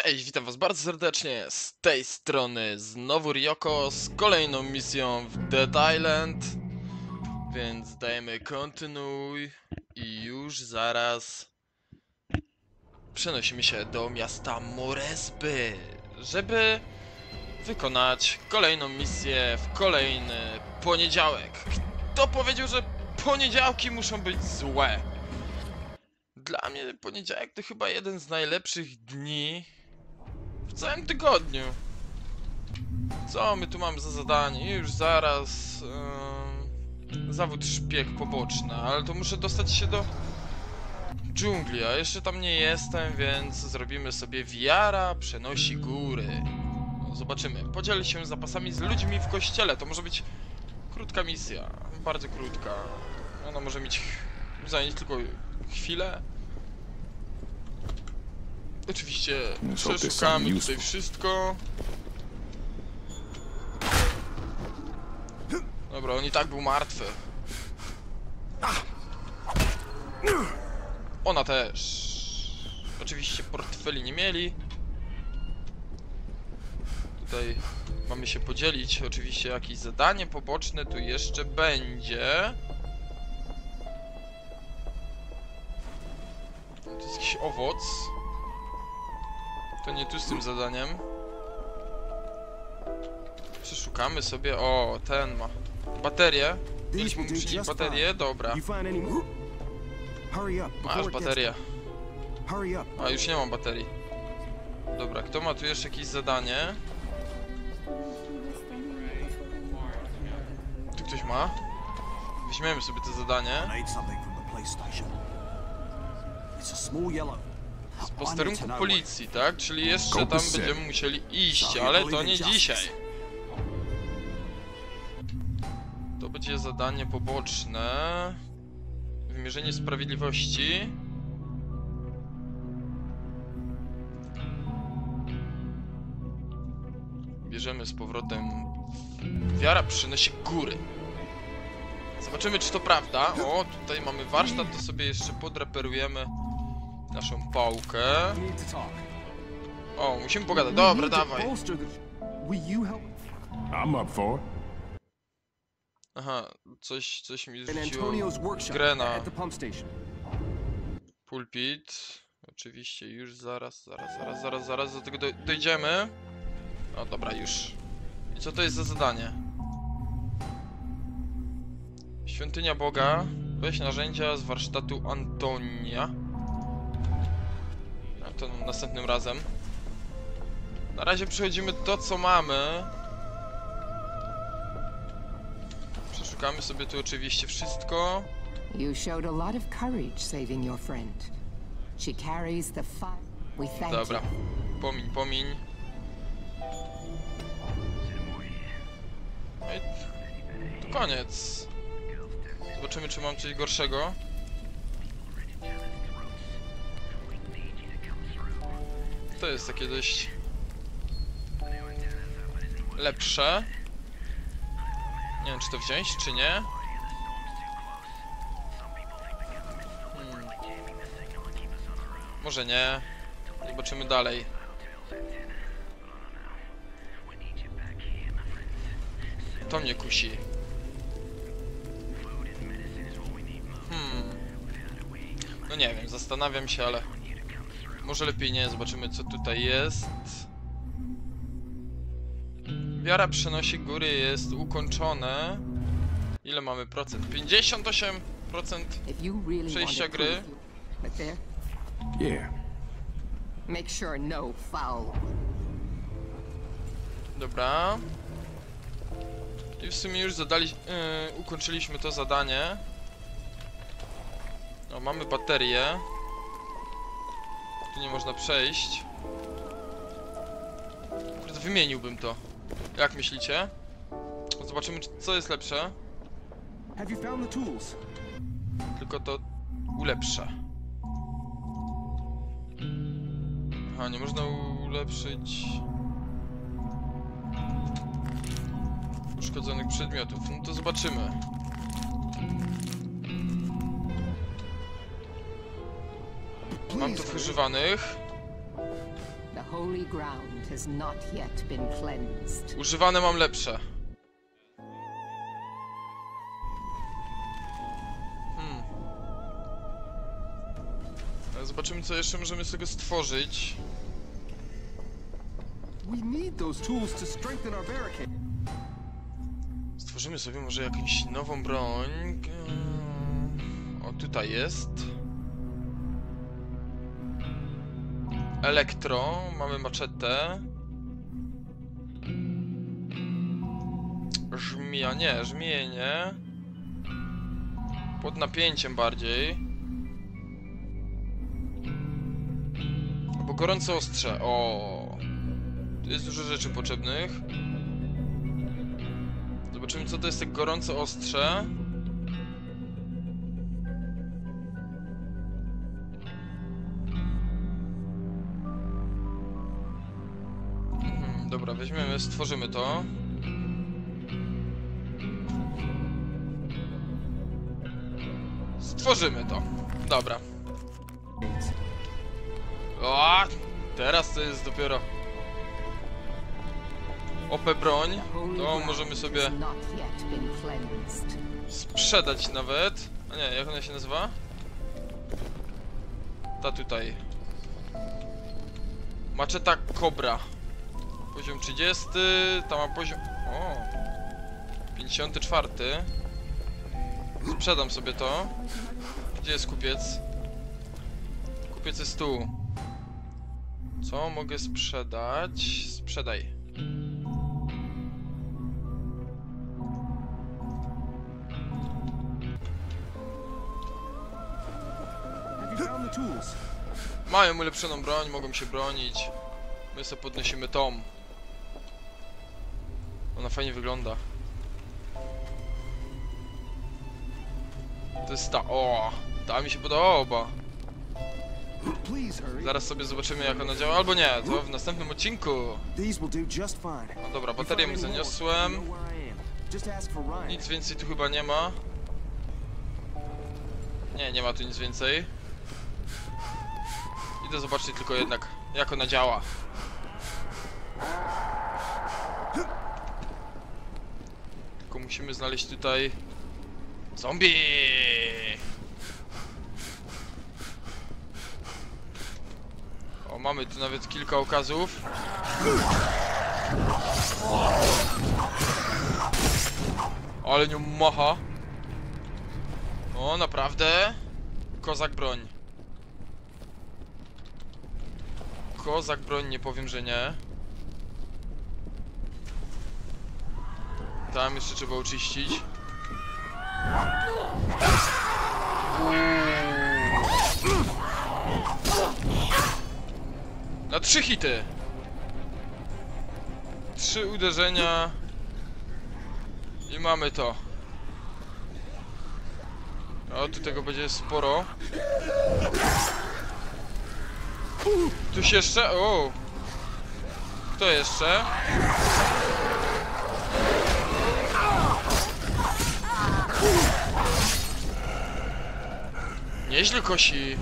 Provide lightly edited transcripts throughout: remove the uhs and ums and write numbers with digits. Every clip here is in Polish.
Cześć, witam was bardzo serdecznie, z tej strony znowu Ryoko z kolejną misją w Dead Island. Więc dajemy kontynuuj i już zaraz przenosimy się do miasta Moresby, żeby wykonać kolejną misję w kolejny poniedziałek. Kto powiedział, że poniedziałki muszą być złe? Dla mnie poniedziałek to chyba jeden z najlepszych dni w całym tygodniu. Co my tu mamy za zadanie? Już zaraz zawód szpieg poboczny, ale to muszę dostać się do dżungli, a jeszcze tam nie jestem, więc zrobimy sobie wiara przenosi góry. No, zobaczymy. Podzielę się zapasami z ludźmi w kościele. To może być krótka misja, bardzo krótka. Ona może zająć tylko chwilę. Oczywiście przeszukamy tutaj wszystko. Dobra, on i tak był martwy. Ona też. Oczywiście portfeli nie mieli. Tutaj mamy się podzielić. Oczywiście jakieś zadanie poboczne tu jeszcze będzie. To jest jakiś owoc. To nie tu z tym zadaniem. Przeszukamy sobie. O, ten ma baterię. Mieliśmy mu przynieść baterię, dobra. Masz baterię. A, już nie mam baterii. Dobra, kto ma tu jeszcze jakieś zadanie? Tu ktoś ma? Weźmiemy sobie to zadanie. Z posterunku policji, tak? Czyli jeszcze tam będziemy musieli iść, ale to nie dzisiaj. To będzie zadanie poboczne. Wymierzenie sprawiedliwości. Bierzemy z powrotem. Wiara przynosi góry. Zobaczymy, czy to prawda. O, tutaj mamy warsztat, to sobie jeszcze podreperujemy naszą pałkę. O, musimy pogadać. Dobra, dawaj. Aha, coś mi rzuciło grę na pulpit. Oczywiście już zaraz do tego dojdziemy. O, dobra, już. I co to jest za zadanie? Świątynia Boga. Weź narzędzia z warsztatu Antonia. A to następnym razem. Na razie przechodzimy to, co mamy. Przeszukamy sobie tu oczywiście wszystko. You showed a lot of courage saving your friend. She carries the fire. We thank you. Dobra. Pomiń. No i to koniec. Zobaczymy, czy mam coś gorszego. To jest takie dość lepsze. Nie wiem, czy to wziąć, czy nie. Może nie. Zobaczymy dalej. To mnie kusi. No nie wiem, zastanawiam się, ale może lepiej nie. Zobaczymy, co tutaj jest. Wiara przynosi góry jest ukończone. Ile mamy procent? 58% przejścia gry. Make sure no foul. Dobra. I w sumie już ukończyliśmy to zadanie. O, mamy baterię. Tu nie można przejść. Wymieniłbym to. Jak myślicie? Zobaczymy, co jest lepsze. Tylko to ulepszę. Aha, nie można ulepszyć uszkodzonych przedmiotów. No to zobaczymy. Mam tu używanych. holy ground has not yet been cleansed. Używane mam lepsze. Zobaczymy, co jeszcze możemy z tego stworzyć. We need those tools to strengthen our barricade. Stworzymy sobie może jakąś nową broń. O, tutaj jest. Elektro, mamy maczetę. Żmija, nie, żmije nie. Pod napięciem bardziej. Albo gorące ostrze, o. Tu jest dużo rzeczy potrzebnych. Zobaczymy, co to jest te gorące ostrze. Dobra, weźmiemy, stworzymy to. Stworzymy to. Dobra. O, teraz to jest dopiero OP broń. To możemy sobie Has not yet been cleansed. sprzedać nawet. A nie, jak ona się nazywa? Ta tutaj. Maczeta Cobra. Poziom 30. Ta ma poziom... O! 54. Sprzedam sobie to. Gdzie jest kupiec? Kupiec jest tu. Co mogę sprzedać? Sprzedaj. Have you found the tools? Mają ulepszoną broń, mogą się bronić. My sobie podnosimy tą. Ona fajnie wygląda. To jest ta. O! Ta mi się podoba. Please hurry. Zaraz sobie zobaczymy, jak ona działa. Albo nie, to w następnym odcinku. These will do just fine. No dobra, baterię mu zaniosłem. Nic więcej tu chyba nie ma. Nie, nie ma tu nic więcej. Idę zobaczyć tylko jednak, jak ona działa. Tylko musimy znaleźć tutaj... Zombie! O, mamy tu nawet kilka okazów. Ale nią macha. O, naprawdę? Kozak broń. Kozak broń, nie powiem, że nie. Tam jeszcze trzeba oczyścić. Na 3 hity. 3 uderzenia. I mamy to. O, tu tego będzie sporo. Tuś jeszcze? O! Kto jeszcze? Nieźle kosi.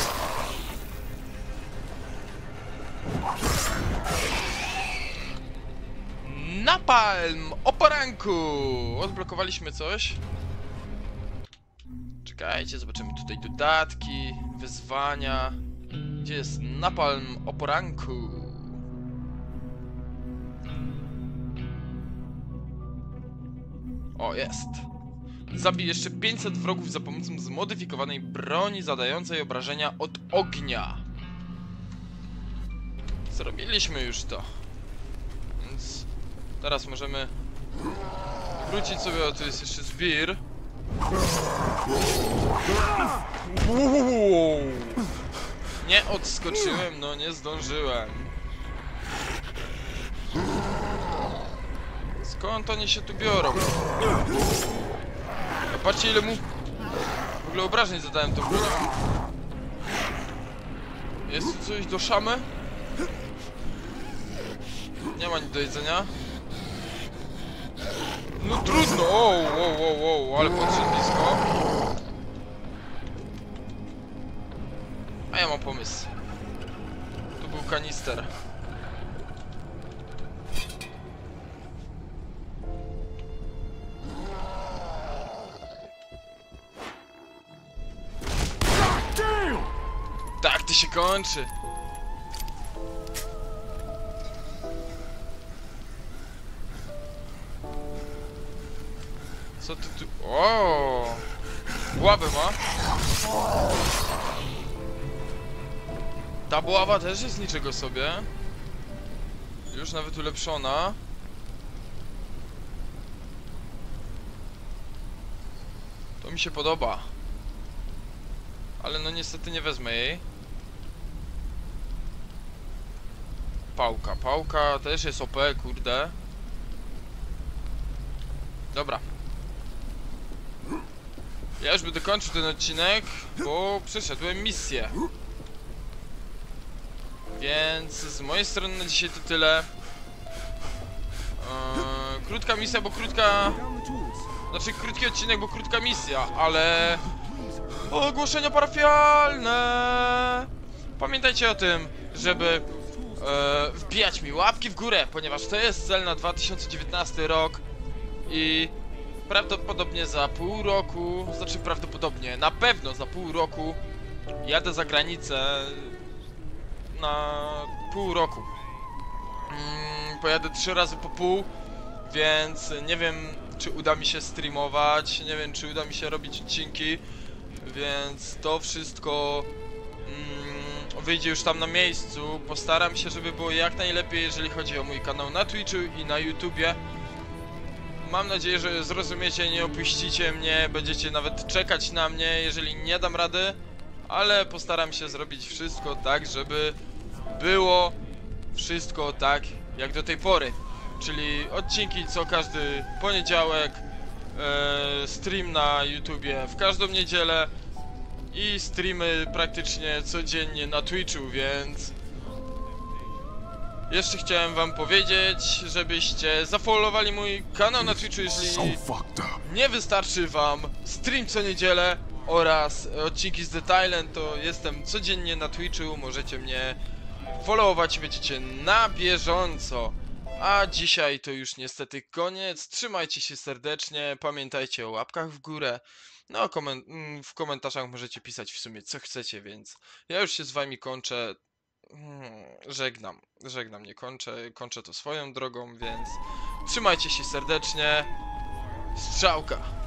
Napalm! O poranku! Odblokowaliśmy coś. Czekajcie, zobaczymy tutaj dodatki, wyzwania. Gdzie jest napalm o poranku? O, jest. Zabij jeszcze 500 wrogów za pomocą zmodyfikowanej broni zadającej obrażenia od ognia. Zrobiliśmy już to. Więc teraz możemy wrócić sobie, o, tu jest jeszcze zbir. Nie odskoczyłem, no nie zdążyłem. Skąd oni się tu biorą? A patrzcie, ile mu w ogóle obrażeń zadałem tą bronią. Jest tu coś do szamy? Nie ma nic do jedzenia. No trudno! O, ale podszedł blisko. A ja mam pomysł. Tu był kanister. kończy. Co ty tu... O! Buławę ma. Ta buława też jest niczego sobie. Już nawet ulepszona. To mi się podoba. Ale no niestety nie wezmę jej. Pałka. Pałka też jest OP, kurde. Dobra. Ja już będę kończył ten odcinek, bo przeszedłem misję. Więc z mojej strony na dzisiaj to tyle. Krótka misja, bo krótka... Down the tools. Znaczy krótki odcinek, bo krótka misja, ale... Ogłoszenia parafialne! Pamiętajcie o tym, żeby wbijać mi łapki w górę, ponieważ to jest cel na 2019 rok i prawdopodobnie za pół roku, znaczy prawdopodobnie, na pewno za pół roku jadę za granicę na pół roku. Pojadę 3 razy po pół, więc nie wiem, czy uda mi się streamować, nie wiem, czy uda mi się robić odcinki, więc to wszystko wyjdzie już tam na miejscu. Postaram się, żeby było jak najlepiej, jeżeli chodzi o mój kanał na Twitchu i na YouTubie. Mam nadzieję, że zrozumiecie, nie opuścicie mnie, będziecie nawet czekać na mnie, jeżeli nie dam rady, ale postaram się zrobić wszystko tak, żeby było wszystko tak jak do tej pory. Czyli odcinki co każdy poniedziałek, stream na YouTubie w każdą niedzielę i streamy praktycznie codziennie na Twitchu, więc jeszcze chciałem wam powiedzieć, żebyście zafollowowali mój kanał na Twitchu, jeżeli nie wystarczy wam stream co niedzielę oraz odcinki z The Thailand, to jestem codziennie na Twitchu, możecie mnie followować i będziecie na bieżąco. A dzisiaj to już niestety koniec, trzymajcie się serdecznie, pamiętajcie o łapkach w górę, no w komentarzach możecie pisać w sumie co chcecie, więc ja już się z wami kończę, żegnam, nie kończę to swoją drogą, więc trzymajcie się serdecznie, strzałka!